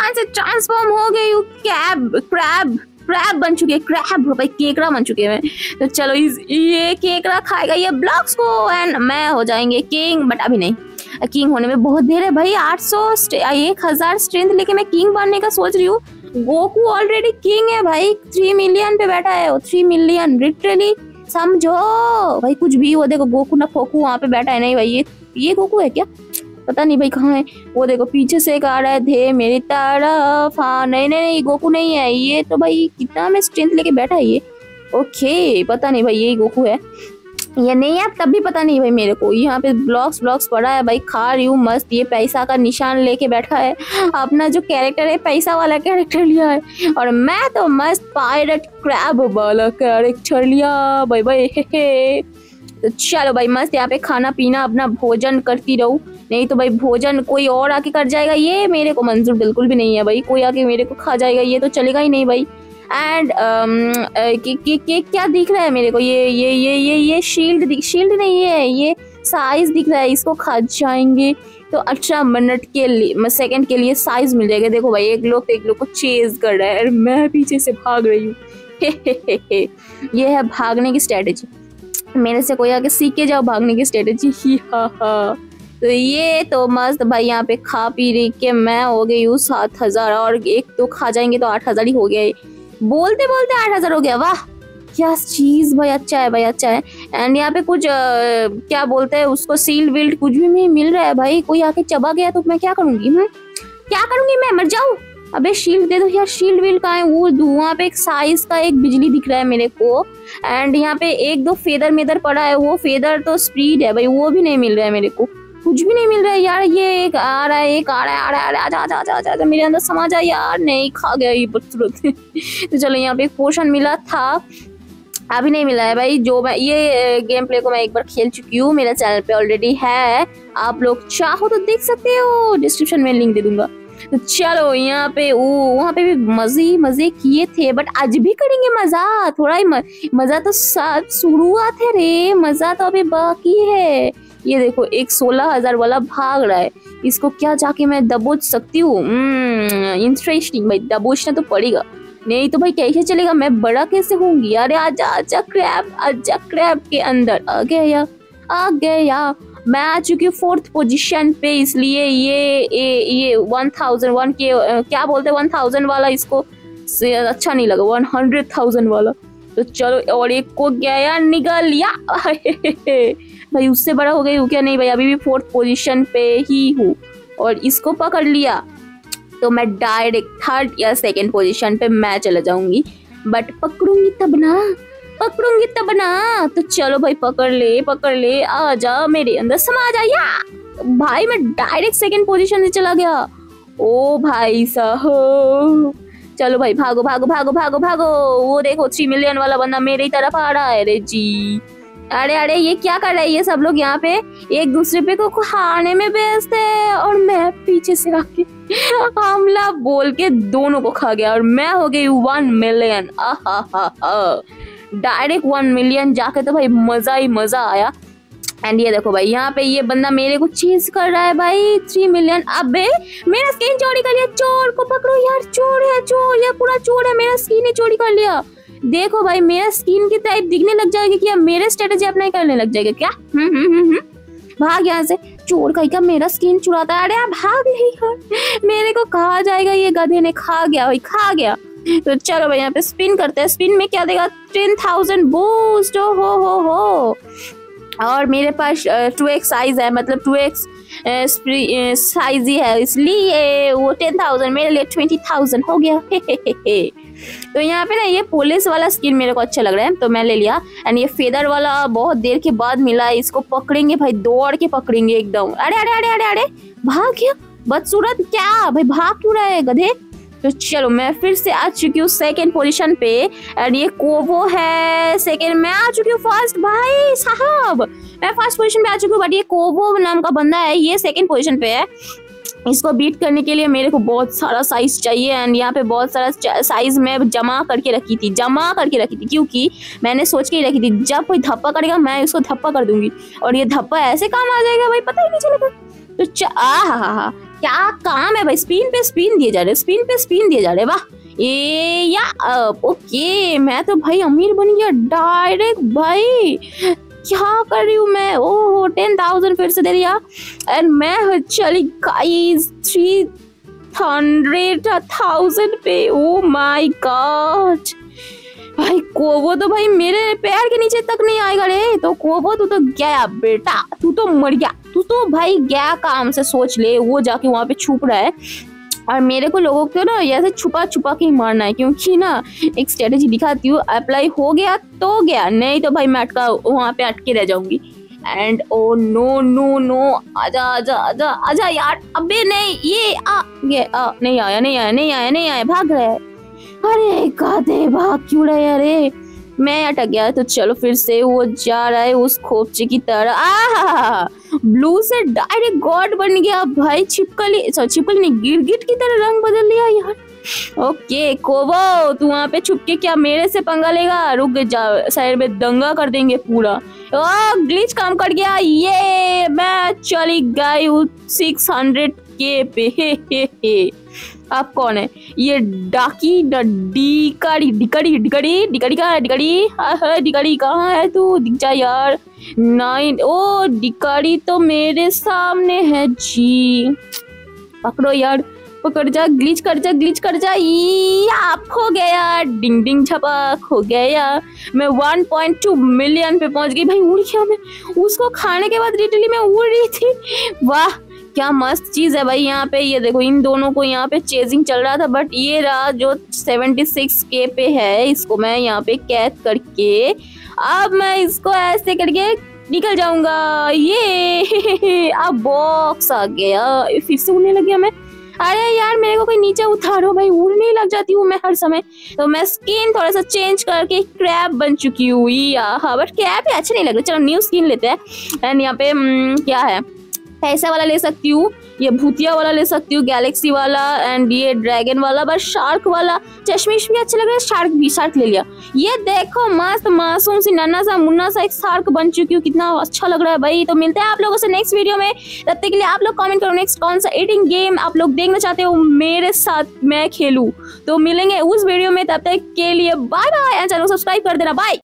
कहाँ से ट्रांसफॉर्म हो गई हूँ, क्रैब बन चुके, क्रैब भाई केकड़ा बन चुके हैं। तो चलो ये केकड़ा खाएगा ये ब्लॉक्स को एंड मैं हो जाएंगे किंग, बट अभी नहीं, किंग होने में बहुत देर है भाई। 1000 स्ट्रेंथ लेके मैं किंग बनने का सोच रही हूँ। गोकू ऑलरेडी किंग है भाई, 3 मिलियन पे बैठा है वो, 3 मिलियन लिटरली, समझो भाई। कुछ भी वो देखो गोकू ना फोकू वहाँ पे बैठा है। नहीं भाई ये गोकू है क्या, पता नहीं भाई कहाँ है। वो देखो पीछे से एक आ रहा है धे मेरी तरफ। हाँ नहीं गोकू नहीं है ये तो भाई, कितना में स्ट्रेंथ लेके बैठा है ये। ओके पता नहीं भाई यही गोकू है या नहीं है, तब भी पता नहीं भाई मेरे को। यहाँ पे ब्लॉक्स पड़ा है भाई, खा रही हूँ मस्त। ये पैसा का निशान लेके बैठा है, अपना जो कैरेक्टर है पैसा वाला कैरेक्टर लिया है, और मैं तो मस्त पायरेट क्रैब वाला कैरेक्टर लिया भाई भाई। तो चलो भाई मस्त यहाँ पे खाना पीना अपना भोजन करती रहूँ, नहीं तो भाई भोजन कोई और आके कर जाएगा, ये मेरे को मंजूर बिल्कुल भी नहीं है भाई। कोई आके मेरे को खा जाएगा ये तो चलेगा ही नहीं भाई। एंड क्या दिख रहा है मेरे को, ये शील्ड नहीं है, ये साइज दिख रहा है, इसको खा जाएंगे तो 18 मिनट के लिए सेकंड के लिए साइज मिल जाएगा। देखो भाई एक लोग को चेज कर रहा है और मैं पीछे से भाग रही हूँ। ये है भागने की स्ट्रेटेजी, मेरे से कोई आके सीख के जाओ भागने की स्ट्रेटेजी। ही हा। तो ये तो मस्त भाई यहाँ पे खा पी रही के मैं हो गई हूँ 7000, और एक तो खा जाएंगे तो 8000 ही हो गया। बोलते 8000 हो गया, वाह क्या चीज भाई, अच्छा है भाई अच्छा है। एंड यहाँ पे कुछ क्या बोलते हैं उसको, सील विल्ड कुछ भी नहीं मिल रहा है भाई। कोई आके चबा गया तो मैं क्या करूंगी, क्या करूंगी, मैं मर जाऊं। अबे शील्ड दे दो यार, शील्ड विल्ड कहाँ है, वो वहाँ पे एक साइज का एक बिजली दिख रहा है मेरे को। एंड यहाँ पे 1-2 फेदर मेदर पड़ा है, वो फेदर तो स्पीड है भाई, वो भी नहीं मिल रहा है मेरे को, कुछ भी नहीं मिल रहा है यार। ये एक आ रहा है आजा मेरे अंदर समा जा यार। नहीं खा गया ये बदसूरत। तो चलो यहाँ पे एक पोशन मिला था, अभी नहीं मिला है भाई। जो मैं ये गेम प्ले को मैं एक बार खेल चुकी हूँ, मेरे चैनल पे ऑलरेडी है, आप लोग चाहो तो देख सकते हो, डिस्क्रिप्शन में लिंक दे दूंगा। तो चलो यहाँ पे वहाँ पे भी मजे किए थे, बट आज भी करेंगे मजा, थोड़ा ही मजा तो शुरुआत है रे, मजा तो अभी बाकी है। ये देखो एक 16000 वाला भाग रहा है, इसको क्या जाके मैं दबोच सकती हूँ। इंटरेस्टिंग भाई, दबोचना तो पड़ेगा, नहीं तो भाई कैसे चलेगा, मैं बड़ा कैसे होंगी। अरे आजा क्रैब के अंदर आ गया। मैं आ चुकी हूँ 4th पोजीशन पे, इसलिए ये 1001 के क्या बोलते हैं 1000 वाला, इसको से अच्छा नहीं लगा, 100,000 वाला। तो चलो और एक को गया निगल लिया। भाई उससे बड़ा हो गई हूँ क्या, नहीं भाई अभी भी 4th पोजीशन पे ही हूँ, और इसको पकड़ लिया तो मैं डायरेक्ट 3rd या 2nd पोजीशन पे मैं चला जाऊंगी, बट पकड़ूंगी तब ना। तो चलो भाई पकड़ ले, आ जा मेरे अंदर समा जा या भाई। मैं डायरेक्ट 2nd पोजीशन से चला गया, ओ भाई साहब। चलो भाई भागो। वो देखो 3 मिलियन वाला बंदा मेरे ही तरफ आ रहा है रे जी। अरे ये क्या कर रहा है, ये सब लोग यहाँ पे एक दूसरे पे को खाने में व्यस्त है, और मैं पीछे से आके हमला बोल के दोनों को खा गया, और मैं हो गई 1 मिलियन। डायरेक्ट 1 मिलियन जाके तो भाई मजा ही मजा आया। एंड ये देखो भाई यहाँ पे ये बंदा मेरे को चेज कर रहा है भाई, 3 मिलियन। अबे मेरा स्किन चोरी कर लिया, चोर को पकड़ो यार, चोर ये पूरा चोर है, मेरा स्किन ही चोरी कर लिया। देखो भाई मेरा स्किन की टाइप दिखने लग जाएगी क्या, मेरे स्ट्रेटेजी अप्लाई करने लग जाएगा क्या। भाग यहाँ से, चोर का क्या मेरा स्किन चुराता है। अरे भाग नहीं कर, मेरे को कहा जाएगा, ये गधे ने खा गया। तो चलो भाई यहाँ पे स्पिन करते हैं, स्पिन में क्या देगा, 10,000 बूस्ट। हो और मेरे पास 2x साइज है, मतलब 2x साइज ही है, इसलिए वो 10,000 मेरे लिए 20,000 हो गया। तो यहाँ पे ना ये पुलिस वाला स्किन मेरे को अच्छा लग रहा है, तो मैं ले लिया। एंड ये फेदर वाला बहुत देर के बाद मिला, इसको पकड़ेंगे भाई, दौड़ के पकड़ेंगे एकदम। अरे भाग गया बदसूरत, क्या भाई भाग क्यों रहा है गधे। तो चलो मैं फिर से आ चुकी हूँ 2nd पोजीशन पे, एंड ये कोवो है 2nd, मैं आ चुकी हूँ 1st भाई साहब, मैं 1st पोजीशन पे आ चुकी हूँ, बट ये कोवो नाम का बंदा है, ये 2nd पोजीशन पे है। इसको बीट करने के लिए मेरे को बहुत सारा साइज चाहिए, एंड यहाँ पे बहुत सारा साइज मैं जमा करके रखी थी, क्योंकि मैंने सोच के ही रखी थी जब कोई धप्पा करेगा मैं इसको धप्पा कर दूंगी, और ये धप्पा ऐसे काम आ जाएगा भाई, पता ही नहीं चलेगा। तो क्या काम है भाई, स्पिन पे स्पिन दिए जा रहे, स्पिन पे स्पिन दिए जा रहे। वाह ये या ओके, मैं तो भाई अमीर बन गया डायरेक्ट भाई। क्या कर रही हूँ मैं, ओह 10,000 फिर से दे दिया एंड मैं चली गाइस 300,000 पे। ओ माय गॉड भाई, कोबो तो भाई मेरे पैर के नीचे तक नहीं आएगा रे। तो कोबो तू तो गया बेटा, तू तो मर गया, तू तो भाई गया काम से। सोच ले वो जाके वहां पे छुप रहा है और मेरे को लोगों को ना ऐसे छुपा छुपा के ही मारना है, क्योंकि ना एक स्ट्रेटेजी दिखाती हूँ, अप्लाई हो गया तो गया, नहीं तो भाई मैं अटका वहां पे अटके रह जाऊंगी। And oh no no no, आजा आजा आजा आजा यार, अबे नहीं ये नहीं आया नहीं आया नहीं आया नहीं आया, भाग रहा है। अरे गाधे भाग क्यों रहे, अरे मैं अटक गया। तो चलो फिर से वो जा रहा है उस खोपचे की तरह। ब्लू से डायरेक्ट गॉड बन गया भाई, छिपकली नहीं गिरगिट की तरह रंग बदल लिया यार। ओके कोबो तू वहाँ पे छुप के क्या मेरे से पंगा लेगा, रुक जा, शहर में दंगा कर देंगे पूरा। ओ ग्लिच काम कर गया, ये मैं चली गई 600K पे। हे। आप कौन है ये डाकी डिकड़ी कहाँ है तू, दिख जा यार। 9 ओ डिकड़ी तो मेरे सामने है जी, पकड़ो यार, पकड़ जा, ग्लिच कर जा। आप हो गया, डिंग डिंग छपक हो गया। मैं 1.2 मिलियन पे पहुंच गई भाई, उड़ गया मैं। उसको खाने के बाद लिटरली मैं उड़ रही थी। वाह क्या मस्त चीज है भाई। यहाँ पे ये देखो इन दोनों को यहाँ पे चेजिंग चल रहा था, बट ये रहा जो 76K पे है, इसको मैं यहाँ पे कैद करके अब मैं इसको ऐसे करके निकल जाऊंगा। ये अब बॉक्स आ गया, फिर से उड़ने लग गया मैं। अरे यार मेरे को कोई नीचे उतारो भाई, उड़ने लग जाती हूँ मैं हर समय। तो मैं स्किन थोड़ा सा चेंज करके क्रैब बन चुकी हूँ। हाँ बट क्रैब अच्छा नहीं लग रहा, चलो न्यू स्किन लेते हैं। एंड यहाँ पे क्या है, ऐसा वाला ले सकती हूँ, ये भूतिया वाला ले सकती हूँ, गैलेक्सी वाला, एंड ये ड्रैगन वाला, बस शार्क वाला चश्मिश भी अच्छा लग रहा है। शार्क ले लिया। ये देखो मस्त मासूम सी नन्ना सा मुन्ना सा एक शार्क बन चुकी हूँ, कितना अच्छा लग रहा है भाई। तो मिलते हैं आप लोगों से नेक्स्ट वीडियो में, तब तक के लिए आप लोग कमेंट करो नेक्स्ट कौन सा एडिटिंग गेम आप लोग देखना चाहते हो मेरे साथ मैं खेलूं। तो मिलेंगे उस वीडियो में, तब तक के लिए बाय बाय, चैनल सब्सक्राइब कर देना, बाय।